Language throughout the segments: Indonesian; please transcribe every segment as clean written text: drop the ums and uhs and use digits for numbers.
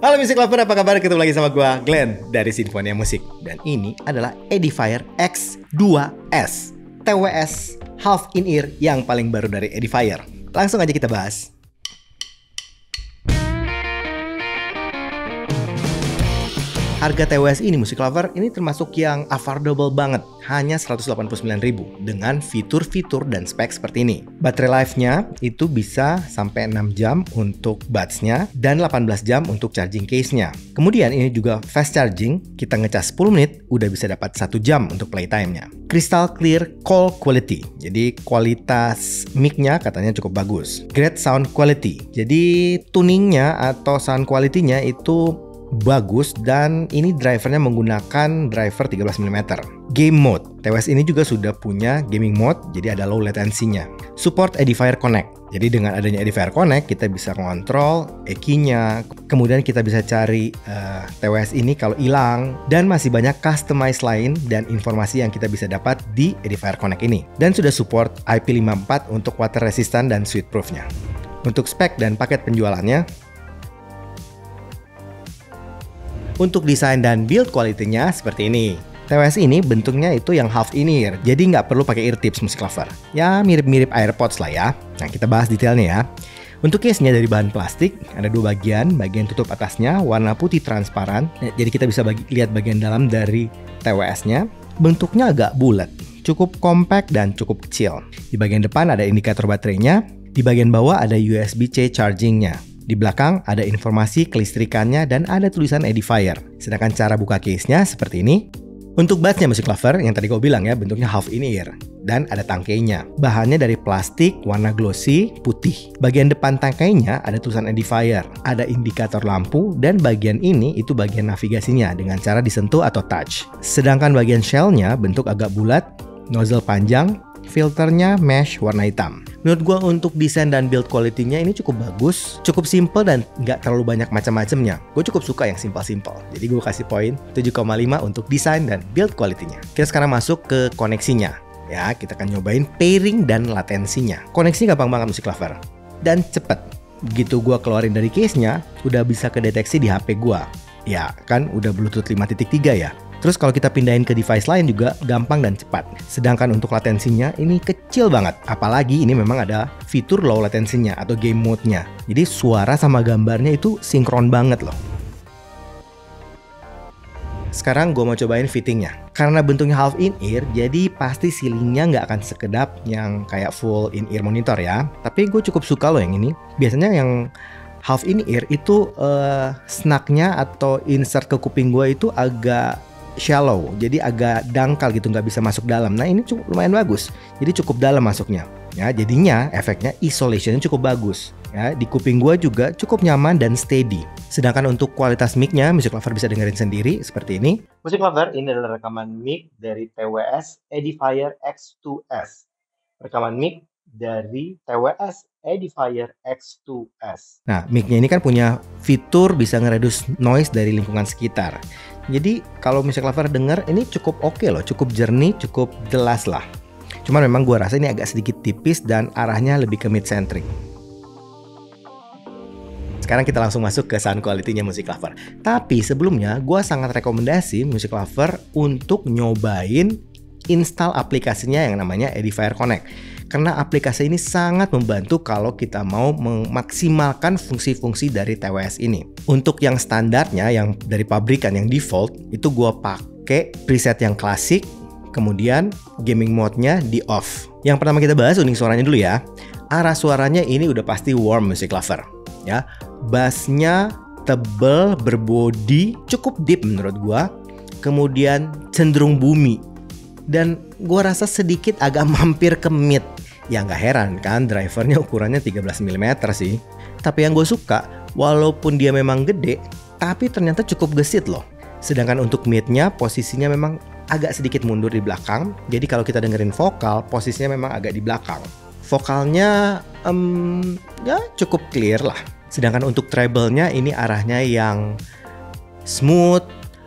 Halo Music Lover, apa kabar? Ketemu lagi sama gue, Glenn dari Sinfonia Musik. Dan ini adalah Edifier X2S TWS Half In-Ear yang paling baru dari Edifier. Langsung aja kita bahas. Harga TWS ini Music Lover ini termasuk yang affordable banget, hanya 189.000 dengan fitur-fitur dan spek seperti ini. Baterai life-nya itu bisa sampai 6 jam untuk buds-nya dan 18 jam untuk charging case-nya. Kemudian ini juga fast charging, kita ngecas 10 menit udah bisa dapat 1 jam untuk playtime-nya. Crystal clear call quality, jadi kualitas mic-nya katanya cukup bagus. Great sound quality, jadi tuningnya atau sound quality-nya itu bagus dan ini drivernya menggunakan driver 13mm. Game mode, TWS ini juga sudah punya gaming mode, jadi ada low latency-nya. Support Edifier Connect, jadi dengan adanya Edifier Connect kita bisa ngontrol EQ-nya, kemudian kita bisa cari TWS ini kalau hilang, dan masih banyak customize lain dan informasi yang kita bisa dapat di Edifier Connect ini. Dan sudah support IP54 untuk water resistant dan sweat proof-nya. Untuk spek dan paket penjualannya, untuk desain dan build quality-nya seperti ini. TWS ini bentuknya itu yang half in-ear, jadi nggak perlu pakai ear tips Music Lover. Ya mirip-mirip AirPods lah ya. Nah kita bahas detailnya ya. Untuk case-nya dari bahan plastik, ada dua bagian tutup atasnya warna putih transparan. Jadi kita bisa lihat bagian dalam dari TWS-nya. Bentuknya agak bulat, cukup compact dan cukup kecil. Di bagian depan ada indikator baterainya, di bagian bawah ada USB-C charging-nya. Di belakang ada informasi kelistrikannya dan ada tulisan Edifier. Sedangkan cara buka case-nya seperti ini. Untuk buds-nya Music Lover, yang tadi gue bilang ya, bentuknya half in-ear. Dan ada tangkainya. Bahannya dari plastik, warna glossy, putih. Bagian depan tangkainya ada tulisan Edifier. Ada indikator lampu, dan bagian ini itu bagian navigasinya dengan cara disentuh atau touch. Sedangkan bagian shell-nya bentuk agak bulat, nozzle panjang, filternya mesh warna hitam. Menurut gue untuk desain dan build quality-nya ini cukup bagus, cukup simple dan nggak terlalu banyak macam-macamnya. Gue cukup suka yang simple-simple. Jadi gue kasih poin 7,5 untuk desain dan build quality-nya. Kita sekarang masuk ke koneksinya. Ya, kita akan nyobain pairing dan latensinya. Koneksi gampang banget Music Lover. Dan cepet. Begitu gue keluarin dari case-nya, udah bisa kedeteksi di HP gue. Ya, kan udah Bluetooth 5.3 ya. Terus kalau kita pindahin ke device lain juga gampang dan cepat. Sedangkan untuk latensinya ini kecil banget. Apalagi ini memang ada fitur low latensinya atau game mode-nya. Jadi suara sama gambarnya itu sinkron banget loh. Sekarang gue mau cobain fittingnya. Karena bentuknya half in-ear, jadi pasti ceilingnya nggak akan sekedap yang kayak full in-ear monitor ya. Tapi gue cukup suka loh yang ini. Biasanya yang half in-ear itu snugnya atau insert ke kuping gue itu agak shallow, jadi agak dangkal gitu, nggak bisa masuk dalam. Nah ini cukup lumayan bagus, jadi cukup dalam masuknya. Ya jadinya efeknya isolationnya cukup bagus. Ya di kuping gua juga cukup nyaman dan steady. Sedangkan untuk kualitas mic-nya, Music Lover bisa dengerin sendiri seperti ini. Music Lover, ini adalah rekaman mic dari TWS Edifier X2S. Rekaman mic dari TWS Edifier X2S. Nah, mic-nya ini kan punya fitur bisa ngereduce noise dari lingkungan sekitar. Jadi kalau Music Lover denger ini cukup oke loh, cukup jernih, cukup jelas lah. Cuman memang gue rasa ini agak sedikit tipis dan arahnya lebih ke mid-centric. Sekarang kita langsung masuk ke sound quality-nya Music Lover. Tapi sebelumnya gue sangat rekomendasi Music Lover untuk nyobain install aplikasinya yang namanya Edifier Connect. Karena aplikasi ini sangat membantu kalau kita mau memaksimalkan fungsi-fungsi dari TWS ini. Untuk yang standarnya, yang dari pabrikan, yang default, itu gue pakai preset yang klasik, kemudian gaming mode-nya di off. Yang pertama kita bahas uning suaranya dulu ya. Arah suaranya ini udah pasti warm Music Lover. Ya, bassnya tebel, berbody, cukup deep menurut gue. Kemudian cenderung bumi. Dan gue rasa sedikit agak mampir ke mid. Ya nggak heran kan, drivernya ukurannya 13mm sih. Tapi yang gue suka, walaupun dia memang gede, tapi ternyata cukup gesit loh. Sedangkan untuk mid-nya posisinya memang agak sedikit mundur di belakang. Jadi kalau kita dengerin vokal, posisinya memang agak di belakang. Vokalnya ya cukup clear lah. Sedangkan untuk treble-nya ini arahnya yang smooth,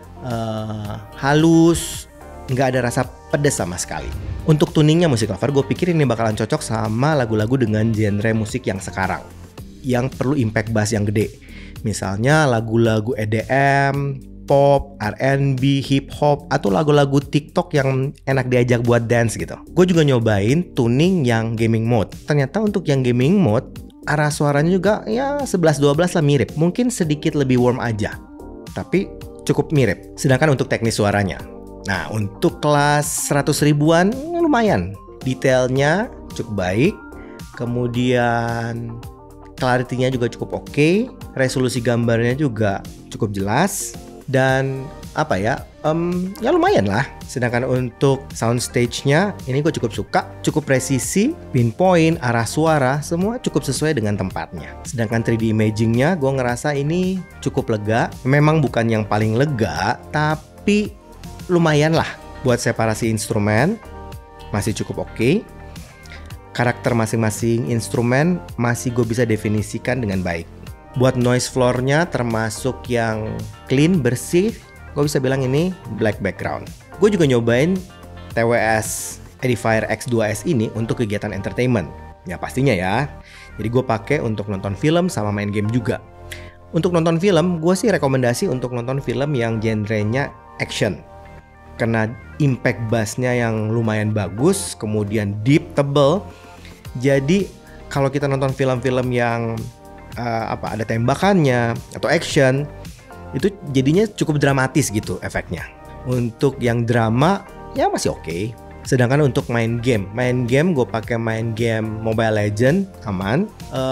halus, nggak ada rasa pedas sama sekali. Untuk tuningnya Music Lover, gue pikir ini bakalan cocok sama lagu-lagu dengan genre musik yang sekarang, yang perlu impact bass yang gede. Misalnya lagu-lagu EDM, pop, R&B, hip hop, atau lagu-lagu TikTok yang enak diajak buat dance gitu. Gue juga nyobain tuning yang gaming mode. Ternyata untuk yang gaming mode, arah suaranya juga ya 11-12 lah mirip. Mungkin sedikit lebih warm aja, tapi cukup mirip. Sedangkan untuk teknis suaranya, nah untuk kelas 100 ribuan lumayan. Detailnya cukup baik. Kemudian clarity-nya juga cukup oke. Resolusi gambarnya juga cukup jelas. Dan apa ya, ya lumayan lah. Sedangkan untuk soundstage-nya ini gue cukup suka, cukup presisi, pinpoint, arah suara, semua cukup sesuai dengan tempatnya. Sedangkan 3D imaging-nya gue ngerasa ini cukup lega. Memang bukan yang paling lega, tapi lumayan lah. Buat separasi instrumen masih cukup oke. Karakter masing-masing instrumen masih gue bisa definisikan dengan baik. Buat noise floor-nya termasuk yang clean, bersih, gue bisa bilang ini black background. Gue juga nyobain TWS Edifier X2S ini untuk kegiatan entertainment. Ya pastinya ya. Jadi gue pakai untuk nonton film sama main game juga. Untuk nonton film, gue sih rekomendasi untuk nonton film yang genrenya action. Karena impact bass-nya yang lumayan bagus, kemudian deep, tebel. Jadi kalau kita nonton film-film yang ada tembakannya atau action, itu jadinya cukup dramatis gitu efeknya. Untuk yang drama ya masih oke. Sedangkan untuk main game gue pakai main game Mobile Legends aman.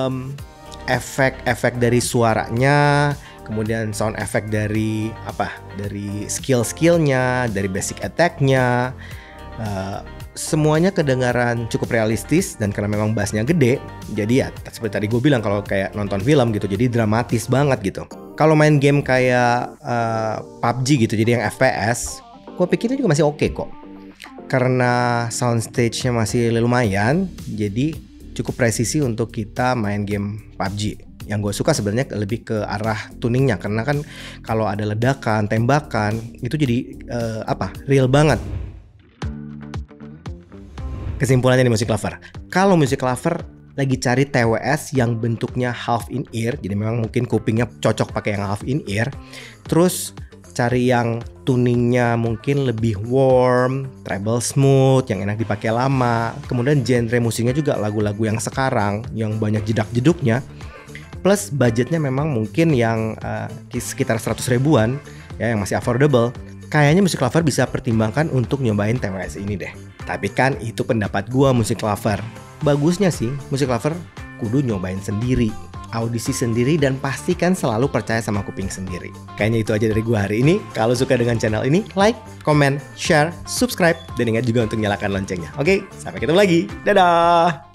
Efek-efek dari suaranya, kemudian sound effect dari skill-skillnya, dari basic attack-nya, semuanya kedengaran cukup realistis. Dan karena memang bassnya gede, jadi ya seperti tadi gue bilang, kalau kayak nonton film gitu, jadi dramatis banget gitu. Kalau main game kayak PUBG gitu, jadi yang FPS, gue pikir itu juga masih oke kok. Karena soundstage-nya masih lumayan, jadi cukup presisi untuk kita main game PUBG. Yang gue suka sebenarnya lebih ke arah tuningnya, karena kan kalau ada ledakan, tembakan, itu jadi real banget. Kesimpulannya nih Music Lover, kalau Music Lover lagi cari TWS yang bentuknya half in ear, jadi memang mungkin kupingnya cocok pakai yang half in ear, terus cari yang tuningnya mungkin lebih warm, treble smooth, yang enak dipakai lama, kemudian genre musiknya juga lagu-lagu yang sekarang, yang banyak jedak-jeduknya, plus budgetnya memang mungkin yang sekitar 100 ribuan, ya, yang masih affordable, kayaknya Music Lover bisa pertimbangkan untuk nyobain TWS ini deh. Tapi kan itu pendapat gua, Music Lover. Bagusnya sih Music Lover kudu nyobain sendiri, audisi sendiri, dan pastikan selalu percaya sama kuping sendiri. Kayaknya itu aja dari gua hari ini. Kalau suka dengan channel ini, like, comment, share, subscribe, dan ingat juga untuk nyalakan loncengnya. Oke, sampai ketemu lagi. Dadah!